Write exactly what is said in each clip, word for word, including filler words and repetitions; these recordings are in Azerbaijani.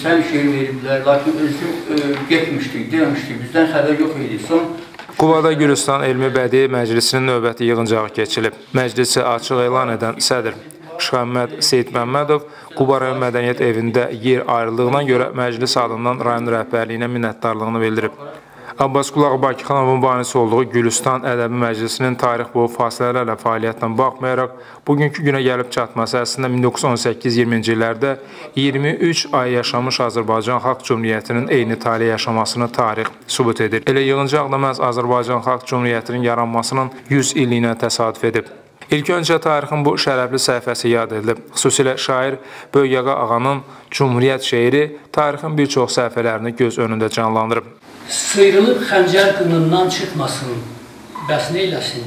sən şeir veriblər, lakin özü e, getmişdik, demişdik, bizdən xəbər yox idi. Son Qubada Gülüstan Elmi Bədii Məclisinin növbəti yığıncağı keçilib. Məclisi açıq elan edən sədr Şəhməd Seyid Məmmədov Quba rayon mədəniyyət evində yer ayrıldığına görə məclis adından rayon rəhbərliyinə minnətdarlığını bildirib. Abbasqulu Bakıxanovun banisi olduğu Gülüstan Ədəbi Məclisinin tarix boyu fasilələrlə fəaliyyətinə baxmayaraq, bugünkü günə gəlib çatması əslində min doqquz yüz on səkkiz iyirminci illərdə iyirmi üç ay yaşamış Azərbaycan Xalq Cümhuriyyətinin eyni tale yaşamasını tarix sübut edir. Elə yığıncaq da məhz Azərbaycan Xalq Cümhuriyyətinin yaranmasının yüz illiyinə təsadüf edib. İlk öncə tarixin bu şərəfli səhifəsi yad edilib. Xüsusilə şair Böyükağa Ağanın Cümhuriyyət şeiri tarixin bir çox səhifələrini göz önündə canlandırıb. Sıyrılıb xəncər qınından çıxmasın, bəs neyləsin?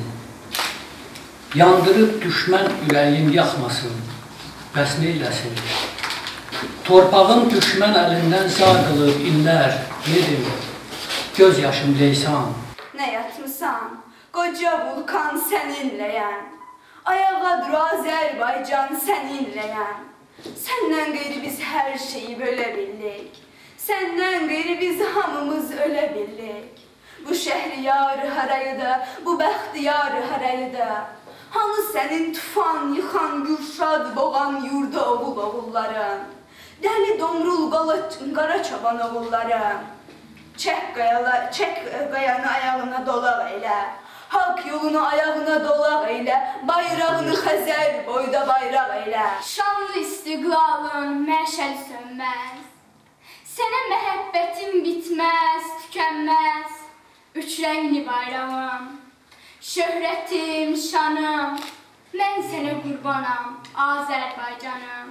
Yandırıb düşmən ürəyin yaxmasın, bəs neyləsin? Torpağım düşmən əlindən sağ qılıb illər, nedir? Göz yaşım leysan. Nə yatmısan, qoca vulkan səninləyən, ayağa dur Azərbaycan səninləyən. Səndən qeyri biz hər şeyi bölə bildik. Səndən qeyri biz hamımız ölə bildik. Bu şəhriyarı harayı da, bu bəxtiyarı harayı da. Hanı sənin tufan yıxan, gürşad boğan yurda oğul oğulların. Dəli domrul qara çaban oğulların. Çək qayanı ayağına dolaq eylə. Halk yolunu ayağına dolaq eylə. Bayrağını Xəzər boyda bayraq eylə. Şanlı istiqlalın məşəl sönməz. Sənə məhəbbətim bitməz, tükənməz. Üç rəngli bayrağım, şöhrətim, şanım. Mən sənə qurbanam, Azərbaycanım.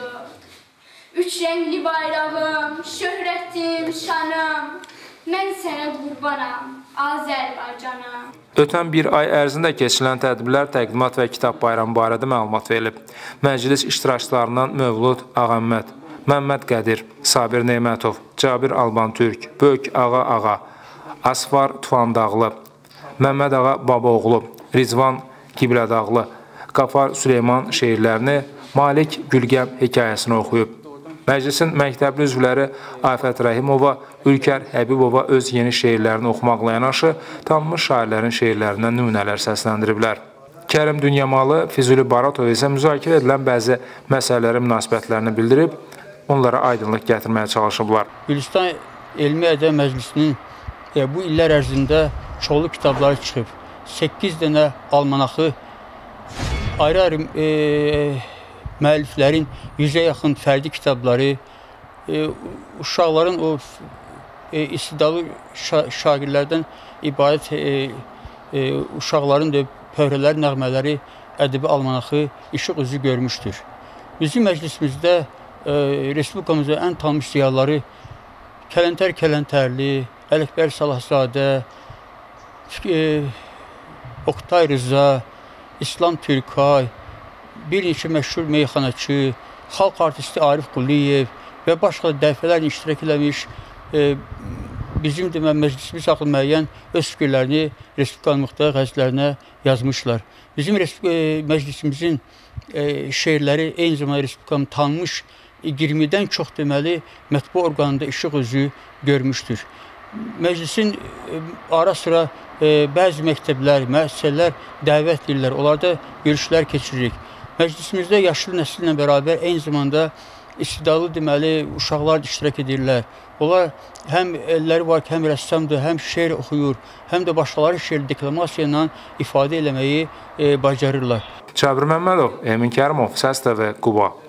Üç rəngli bayrağım, şöhrətim, şanım. Mən sənə qurbanam, Azərbaycanım. Ötən bir ay ərzində keçirilən tədbirlər, təqdimat və kitab bayramı barədə məlumat verilib. Məclis iştirakçılarından Mövlud Ağəmməd, Məmməd Qədir, Sabir Neymətov, Cabir Albantürk, Böyük Ağa Ağa, Asfar Tufandağlı, Məmməd Ağa Babaoğlu, Rizvan Qiblədağlı, Qafar Süleyman şeirlərini, Malik Gülgəm hekayəsini oxuyub. Məclisin məktəbli üzvləri Afət Rəhimova, Ülkər Həbibova öz yeni şeirlərini oxumaqla yanaşı, tanınmış şairlərin şeirlərindən nümunələr səsləndiriblər. Kərim Dünyamalı, Füzuli Baratov isə müzakirə edilən bəzi məsələləri münasibətlərini bildirib, onlara aydınlıq gətirməyə çalışıblar. Gülüstan Elmi Ədəbi Məclisinin e, bu illər ərzində çoxlu kitabları çıxıb. səkkiz dənə almanaxı, ayrı-ayrı e, müəlliflərin yüzə yaxın fərdi kitabları, e, uşaqların o e, istidadlı şa şagirlərdən ibarət e, e, uşaqların da pöhrələri, nəğmələri, ədəbi almanaxı işıq üzü görmüşdür. Bizim məclisimizdə e, Respublikamızda ən tanınmış ziyalıları Kələntər Kələntərli, Ələkbər Salahzadə, e, Oktay Rıza, İslam Türkay, bir neçə məşhur meyxanaçı, xalq artisti Arif Quliyev və başqa dəfələrlə iştirak eləmiş e, bizim demə, məclisimiz haqqında müəyyən öz fikirlərini Respublikanın müxtəlif qəzetlərinə yazmışlar. Bizim e, məclisimizin e, şeirləri eyni zamanda Respublikanın tanınmış iyirmidən çox deməli mətbu orqanında işıq üzü görmüşdür. Məclisin e, ara sıra e, bəzi məktəblər, müəssisələr dəvət edirlər, onlarda görüşlər keçiririk. Məclisimizdə yaşlı nəsillə bərabər eyni zamanda istidadlı deməli uşaqlar iştirak edirlər. Onlar həm elləri var ki, həm rəssamdır, həm şeir oxuyur, həm də başqaları şeir deklamasiya ilə ifadə eləməyi e, bacarırlar. Cabir Məmmədov, Emin Kərimov, Səs T V, Quba.